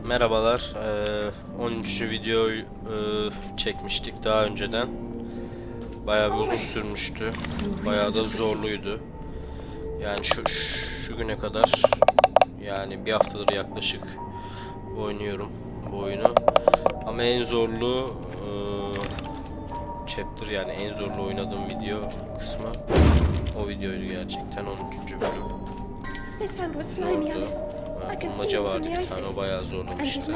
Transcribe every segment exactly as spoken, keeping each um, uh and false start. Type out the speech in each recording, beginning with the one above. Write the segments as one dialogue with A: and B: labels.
A: Merhabalar. Ee, on üçüncü videoyu e, çekmiştik daha önceden. Bayağı bir uzun sürmüştü. Bayağı da zorluydu. Yani şu şu güne kadar, yani bir haftadır yaklaşık oynuyorum bu oyunu. Ama en zorlu e, chapter, yani en zorlu oynadığım video kısmı o videoydu gerçekten. on üçüncü bölüm. Zordu. Bulmaca vardı bir tane, o bayağı zorlamıştı.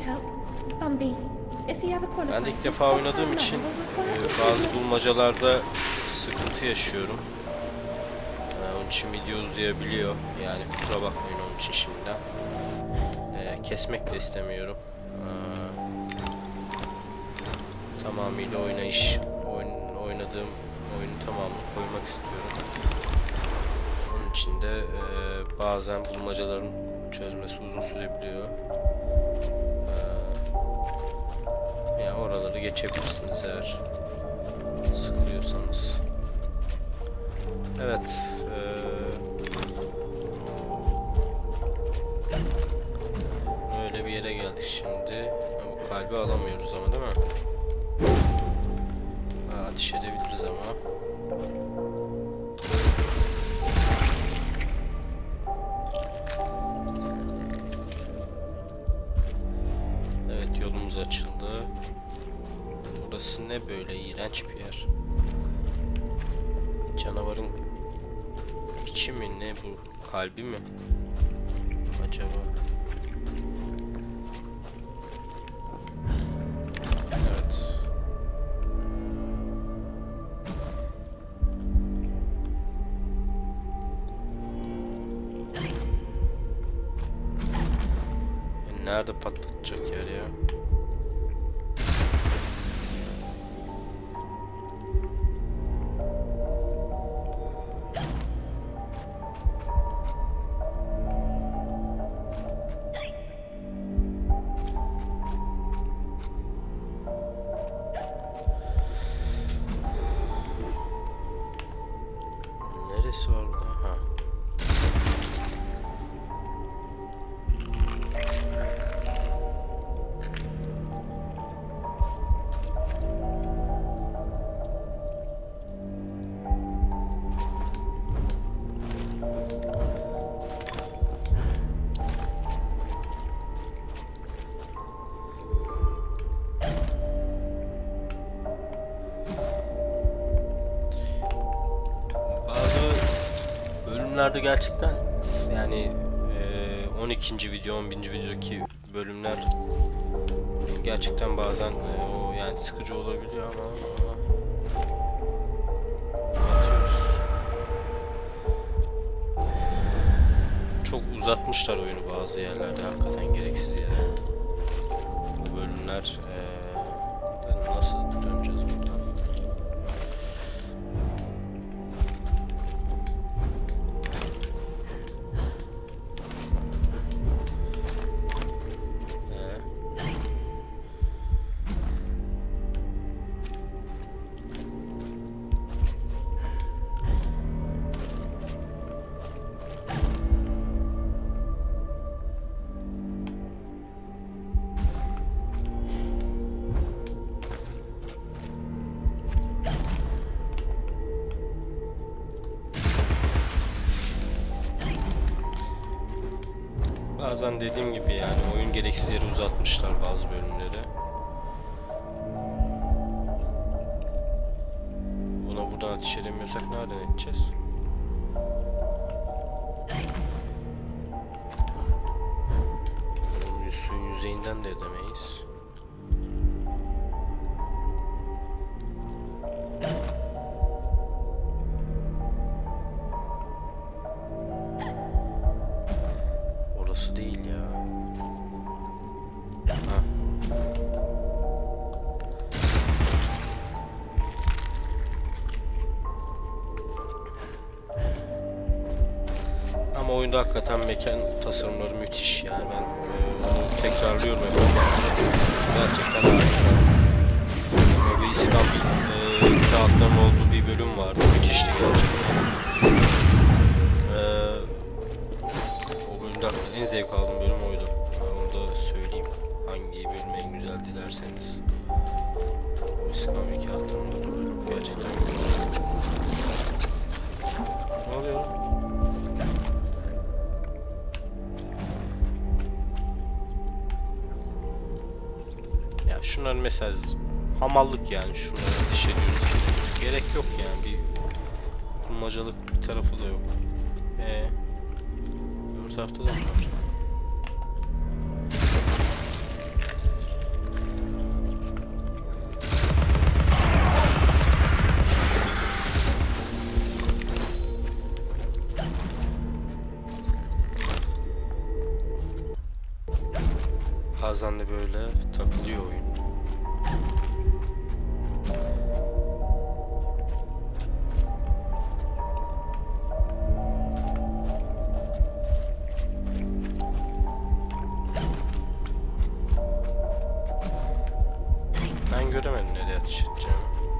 A: Ben de ilk defa oynadığım için e, bazı bulmacalarda sıkıntı yaşıyorum. E, onun için video uzayabiliyor. Yani kusura bakmayın onun için şimdiden. E, kesmek de istemiyorum. E, tamamıyla oynayış, oyn, oynadığım oyunu tamamını koymak istiyorum. Onun için de e, bazen bulmacaların çözmesi uzun sürebiliyor. Yani oraları geçebilirsiniz eğer sıkılıyorsanız. Evet. Ee, öyle bir yere geldik şimdi. Bu kalbi alamıyoruz ama, değil mi? Ha, ateş edebiliriz ama. Evet, yolumuz açıldı. Burası ne böyle iğrenç bir yer. Canavarın içi mi ne bu? Kalbi mi? Acaba? Evet. E nerede patlatacak yer ya? Neresi var burada? Ha. Bölümlerde gerçekten yani e, on ikinci video, on birinci videodaki bölümler gerçekten bazen e, o yani sıkıcı olabiliyor ama, ama atıyoruz. Çok uzatmışlar oyunu bazı yerlerde, hakikaten gereksiz yere. Bu bölümler e, nasıl döneceğiz buradan? Bazen dediğim gibi yani oyun gereksiz yere uzatmışlar bazı bölümleri. Buna buradan ateş edemiyorsak nereden edeceğiz? Suyun yüzeyinden de edemeyiz. Değil ya. Ha. Ama oyunda hakikaten mekan tasarımları müthiş yani, ben e, onu tekrarlıyorum hep. Gerçekten harika. Bir İskambil e, kağıtların olduğu bir bölüm vardı, müthişti gerçekten. E, o bölümde en zevk aldığım bölüm oydu. Onu da söyleyeyim. görseniz. O sınav iki altlarında da bölüm gerçekten. Ne oluyor? Ya şunların mesela hamallık yani, şunlara ateş ediyoruz. Gerek yok yani, bir bulmacalık bir tarafı da yok. Eee öbür tarafta da mı var? Bazen de böyle takılıyor oyun. Ben göremedim nereye ateş edeceğimi.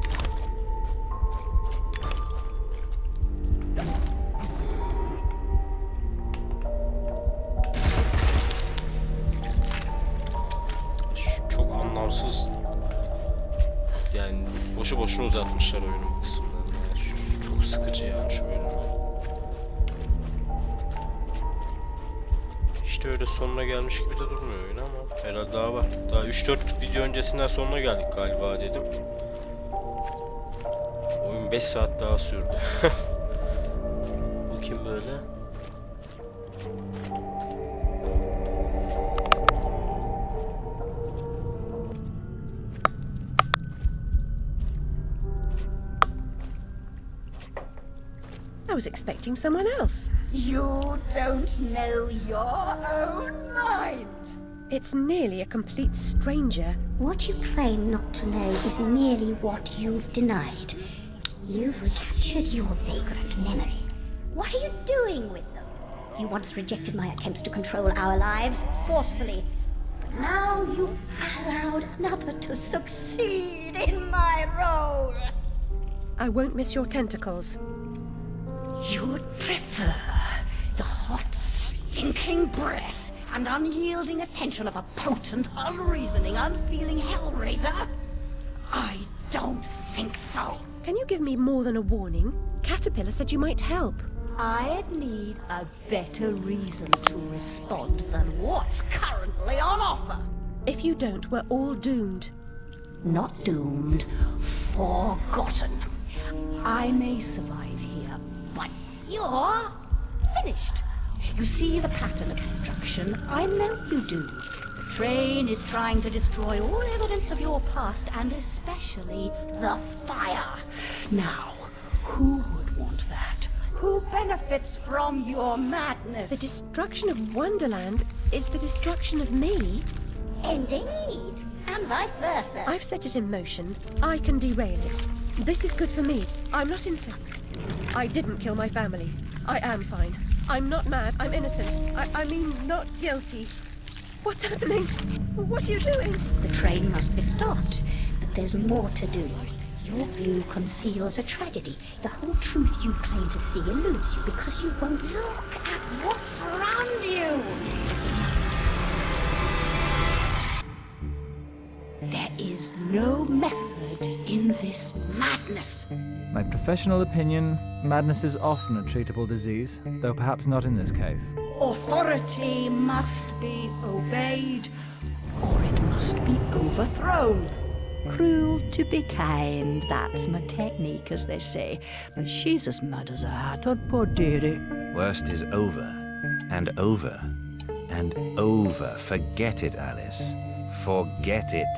A: Çok anlamsız. Yani boşu boşuna uzatmışlar oyunun bu kısımlarını. Yani çok sıkıcı yani şu bölümler. İşte öyle sonuna gelmiş gibi de durmuyor oyun ama herhalde daha var. Daha üç dört video öncesinden sonuna geldik galiba dedim. Oyun beş saat daha sürdü. Bu kim böyle?
B: I was expecting someone else.
C: You don't know your own mind.
B: It's nearly a complete stranger.
C: What you claim not to know is merely what you've denied. You've recaptured your vagrant memories. What are you doing with them? You once rejected my attempts to control our lives forcefully. But now you've allowed another to succeed in my role.
B: I won't miss your tentacles.
C: You'd prefer the hot, stinking breath and unyielding attention of a potent, unreasoning, unfeeling hellraiser? I don't think so.
B: Can you give me more than a warning? Caterpillar said you might help.
C: I'd need a better reason to respond than what's currently on offer.
B: If you don't, we're all doomed.
C: Not doomed, forgotten. I may survive here, but you're finished. You see the pattern of destruction? I know you do. The train is trying to destroy all evidence of your past, and especially the fire. Now, who would want that? Who benefits from your madness?
B: The destruction of Wonderland is the destruction of me.
C: Indeed, and vice versa.
B: I've set it in motion. I can derail it. This is good for me. I'm not insane. I didn't kill my family. I am fine. I'm not mad. I'm innocent. I, I mean, not guilty. What's happening? What are you doing?
C: The train must be stopped, but there's more to do. Your view conceals a tragedy. The whole truth you claim to see eludes you because you won't look at what's around you. There is no method in this madness.
D: My professional opinion, madness is often a treatable disease, though perhaps not in this case.
C: Authority must be obeyed, or it must be overthrown.
E: Cruel to be kind, that's my technique, as they say. But she's as mad as a hatter, poor dearie.
F: Worst is over, and over, and over. Forget it, Alice. Forget it.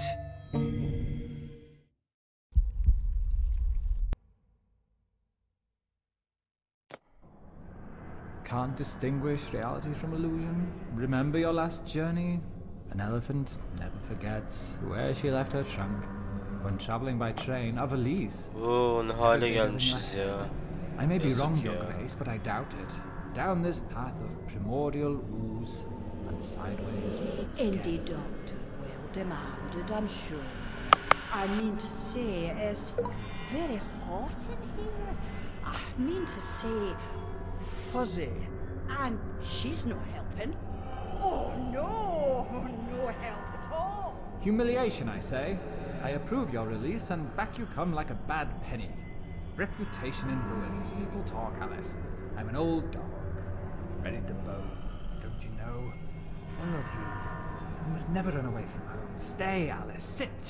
D: Can't distinguish reality from illusion? Remember your last journey? An elephant never forgets where she left her trunk. When traveling by train, a valise.
A: Oo, ne hale gelmişiz ya.
D: I may be
A: Yazık
D: wrong, Your
A: ya.
D: Grace, but I doubt it. Down this path of primordial ooze and sideways.
E: Indeed, Doctor, well demanded, I'm sure. I mean to say, it's very hot in here. I mean to say, fuzzy. And she's no helping. Oh no, no help at all.
D: Humiliation, I say. I approve your release, and back you come like a bad penny. Reputation in ruins. People talk, Alice. I'm an old dog, ready to bone. Don't you know? Loyalty. You must never run away from home. Stay, Alice. Sit.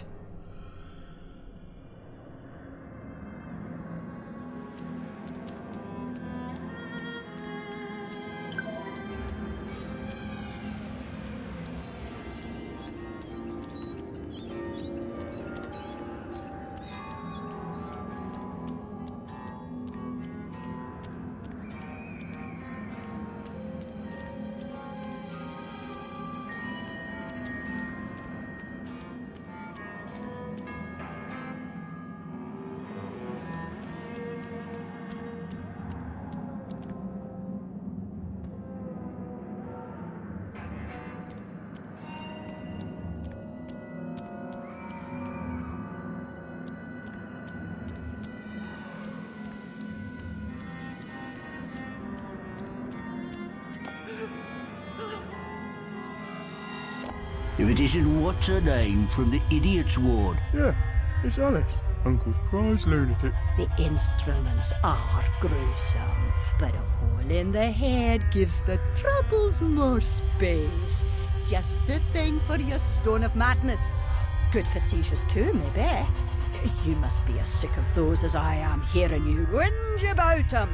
G: If it isn't what's her name from the idiot's ward.
H: Yeah, it's Alice, Uncle's prize lunatic.
E: The instruments are gruesome, but a hole in the head gives the troubles more space. Just the thing for your stone of madness. Good facetious too, maybe. You must be as sick of those as I am hearing you whinge about 'em.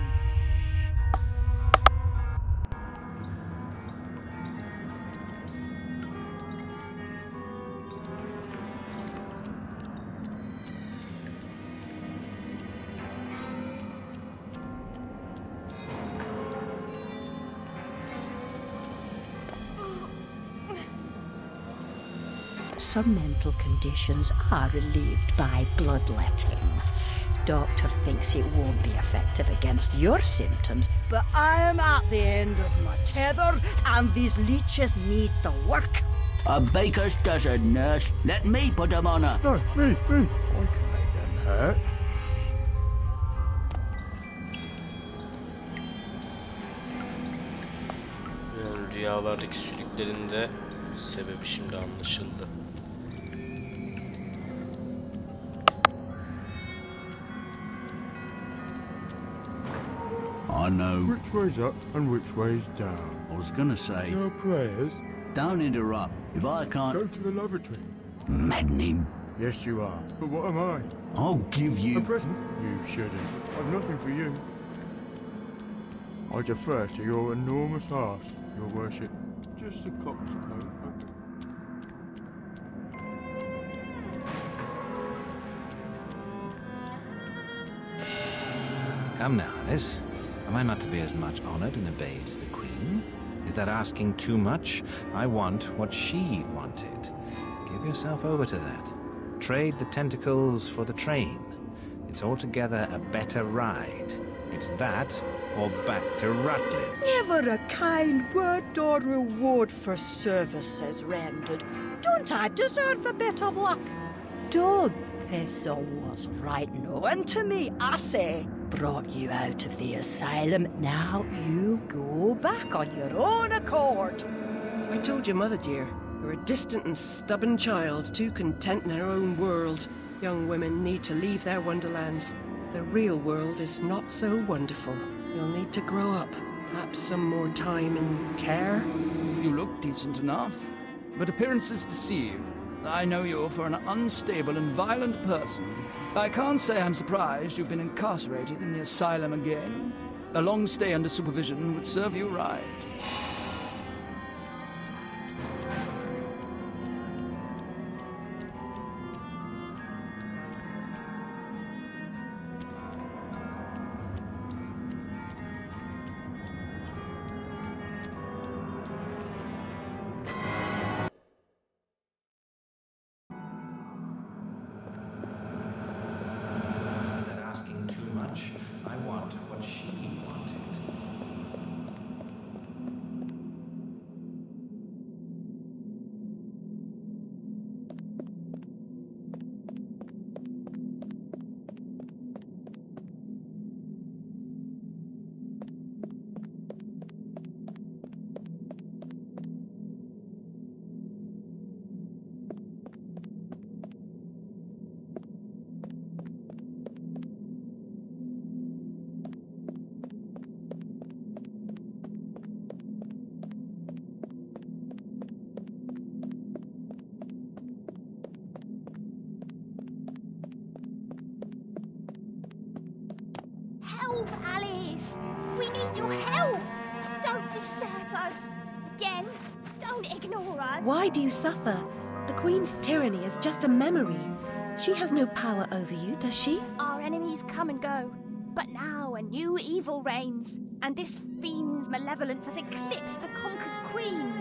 E: Some mental conditions are relieved by bloodletting. Doctor thinks it won't be effective against your symptoms, but I am at the end of my tether, and these leeches need the work.
G: A baker's dozen, nurse. Let me put them on her.
H: No, me, me. I can make them hurt.
A: Yani rüyalardaki sülüklerin de sebebi şimdi anlaşıldı.
G: I know.
H: Which way's up and which way's down?
G: I was gonna say,
H: Your prayers.
G: don't interrupt. If I can't...
H: Go to the lavatory.
G: Maddening.
H: Yes, you are. But what am I?
G: I'll give
H: A
G: you...
H: present? You shouldn't. I've nothing for you. I defer to your enormous arse, your worship. Just a cock's coat.
F: Come now, Alice. Am I not to be as much honored and obeyed as the Queen? Is that asking too much? I want what she wanted. Give yourself over to that. Trade the tentacles for the train. It's altogether a better ride. It's that, or back to Rutledge.
E: Never a kind word or reward for services rendered. Don't I deserve a bit of luck? Dog Peso was right knowing to me, I say. Brought you out of the asylum. Now you go back on your own accord.
B: I told your mother, dear. You're a distant and stubborn child, too content in her own world. Young women need to leave their wonderlands. The real world is not so wonderful. You'll need to grow up. Perhaps some more time and care.
I: You look decent enough, but appearances deceive. I know you for an unstable and violent person. I can't say I'm surprised you've been incarcerated in the asylum again. A long stay under supervision would serve you right.
J: your help! Don't desert us! Again, don't ignore us!
B: Why do you suffer? The Queen's tyranny is just a memory. She has no power over you, does she?
J: Our enemies come and go, but now a new evil reigns, and this fiend's malevolence has eclipsed the conquered queens.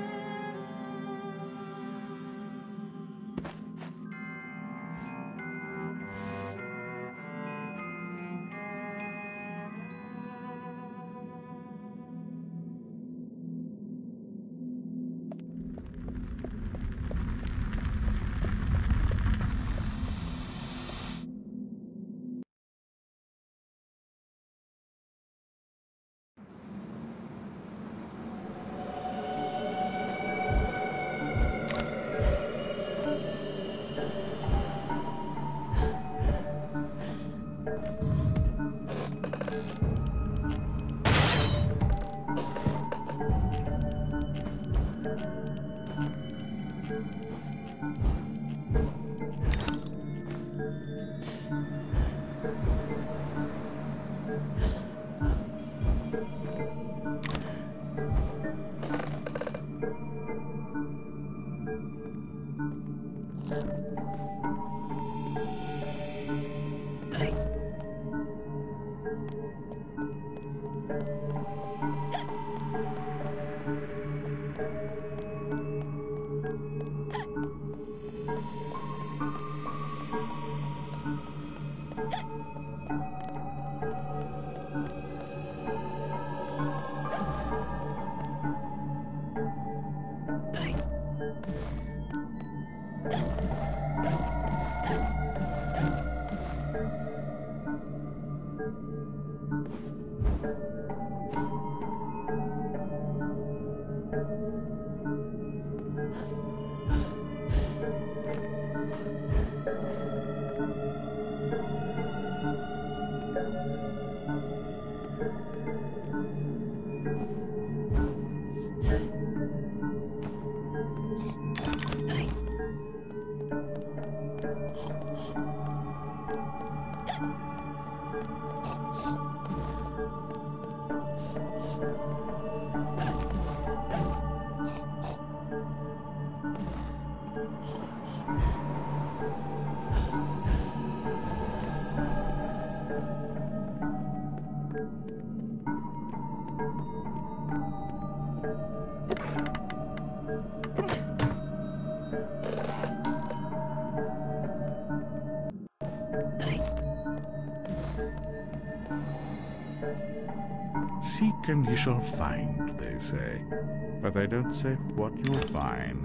H: Seek and ye shall find, they say, but they don't say what you'll find.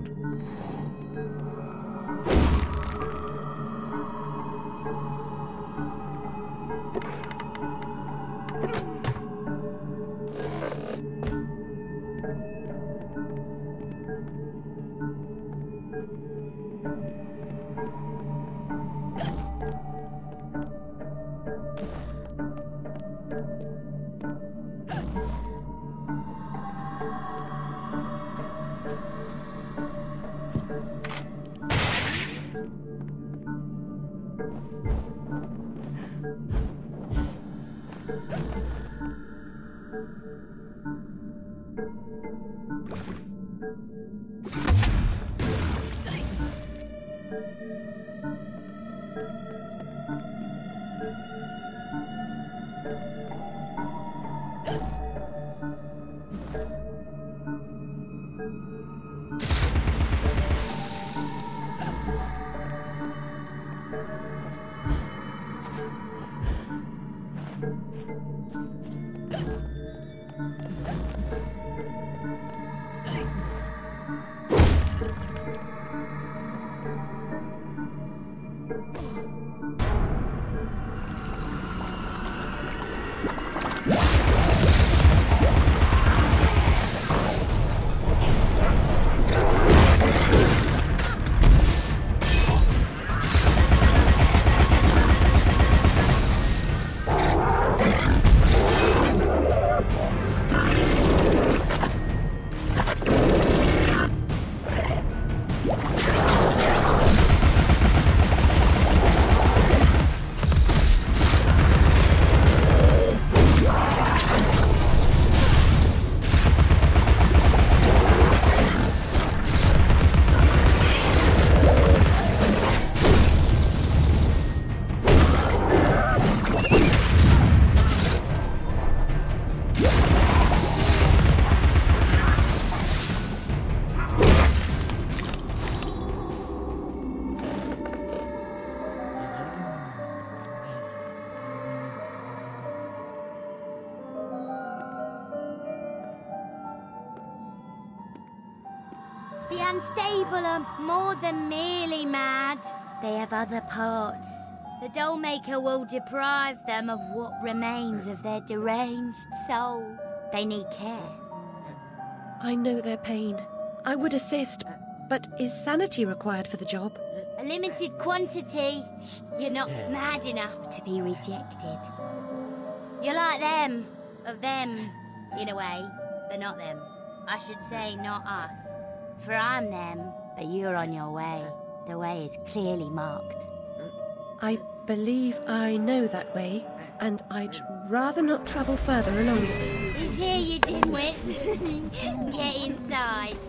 J: unstable are more than merely mad. They have other parts. The Dollmaker will deprive them of what remains of their deranged souls. They need care.
B: I know their pain. I would assist, but is sanity required for the job?
J: A limited quantity. You're not mad enough to be rejected. You're like them. Of them, in a way, but not them. I should say not us. For I'm them, but you're on your way. The way is clearly marked.
B: I believe I know that way, and I'd rather not travel further along it.
J: Is here, you dimwit. Get inside.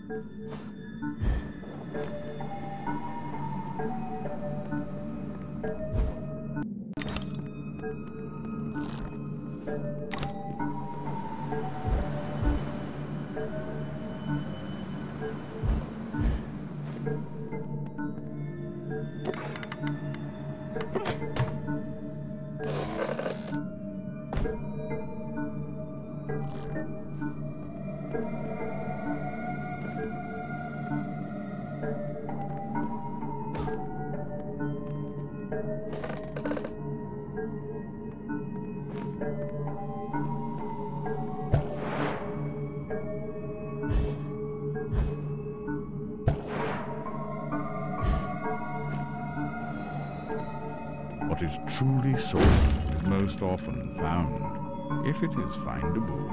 H: What is truly sought is most often found, if it is findable.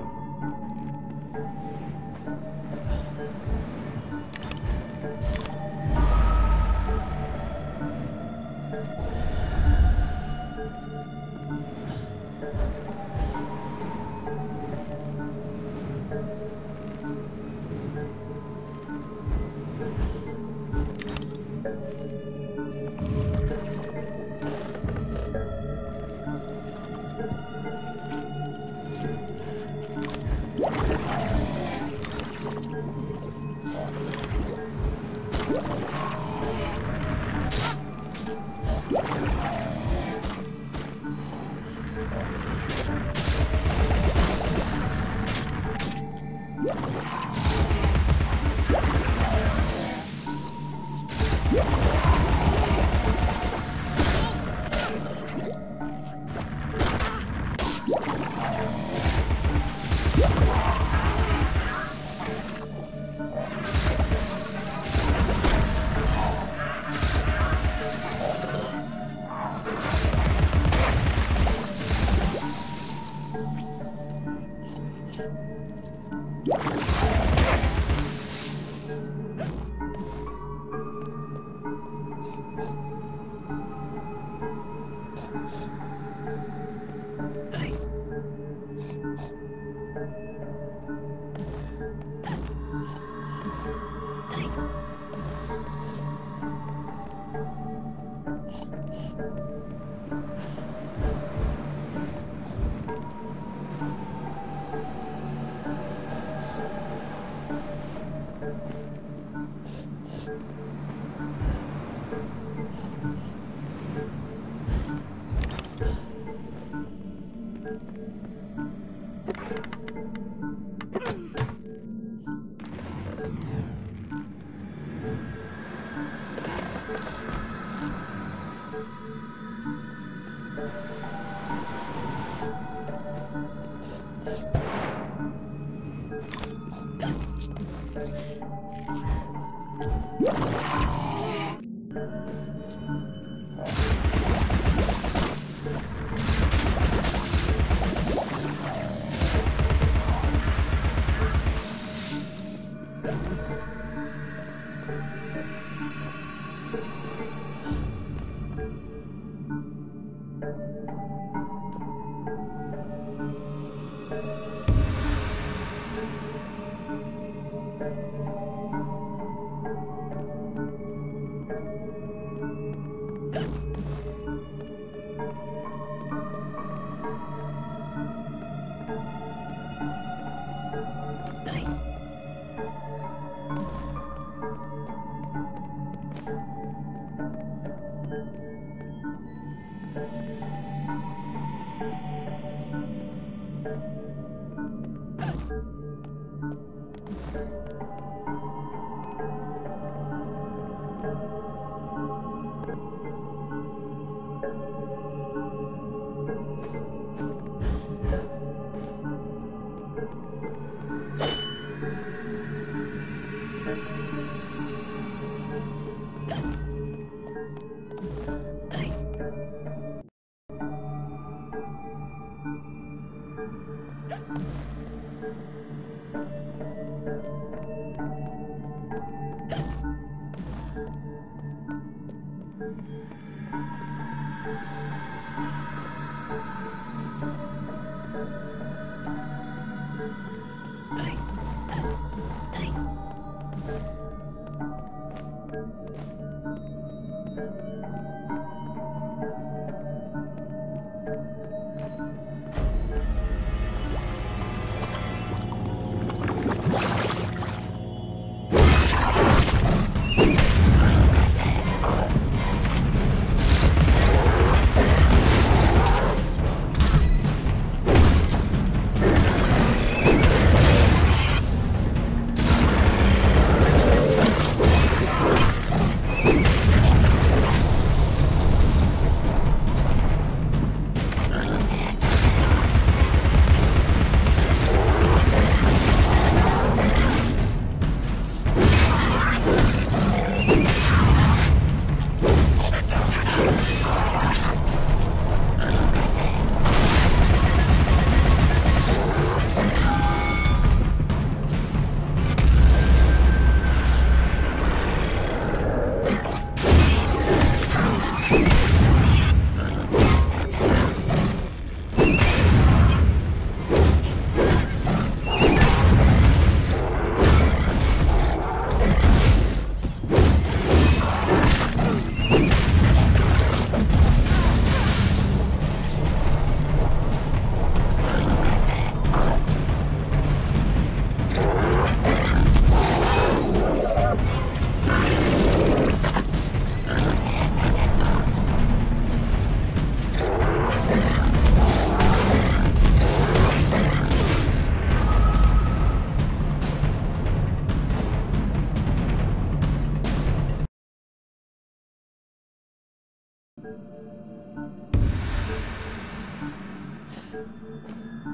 B: Thank you.